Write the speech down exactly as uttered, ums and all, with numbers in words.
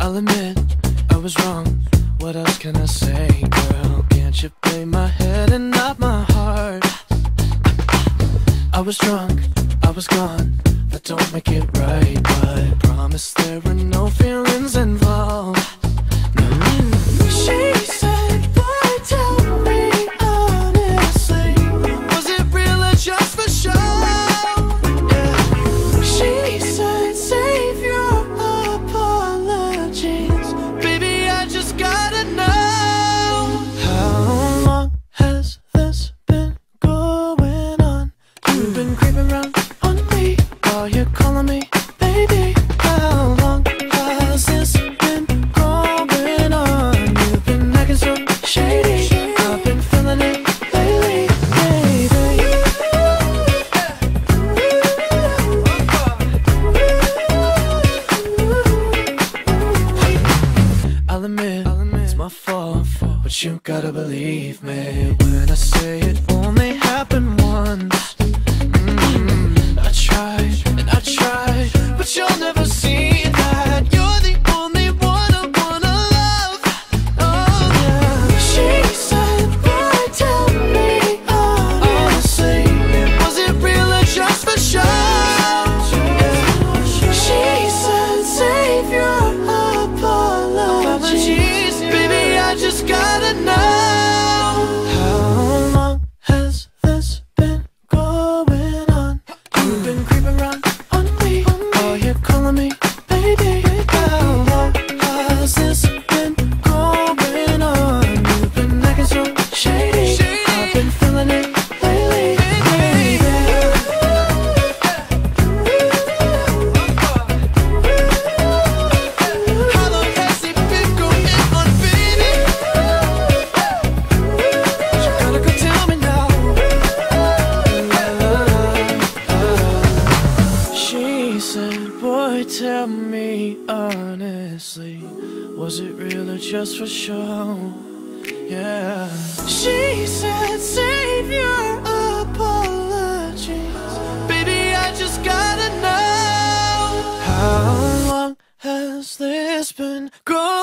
I'll admit I was wrong. What else can I say, girl? Can't you play my head and not my heart? I was drunk, I was gone. That don't make it right, but I promise there were no feelings involved. No. She said, boy, tell me honestly, was it real or just for show? Yeah. She said, save your apologies, baby, I just gotta know. How long has this been going on? You've been creeping around on me while you're calling me baby. How long has this been going on? You've been acting so shady, I've been feeling it lately, baby. I'll admit, it's my fault, but you gotta believe me when I say it only happened once. Mm, I tried and I tried, but you'll never see that you're the only one I wanna love. Oh yeah. She said, boy, tell me honestly, was it real or just for show? Yeah. She said, save your apologies, baby, I just gotta know. How long has this been going on? You've been creeping around on me while you're calling me baby. How long has this been going on? You've been acting so shady, I've been feeling it lately, baby. How long has it been going on, baby? You gotta go tell me now. She said, boy, tell me honestly, was it real or just for show? Yeah. She said, save your apologies, baby, I just gotta know. How long has this been going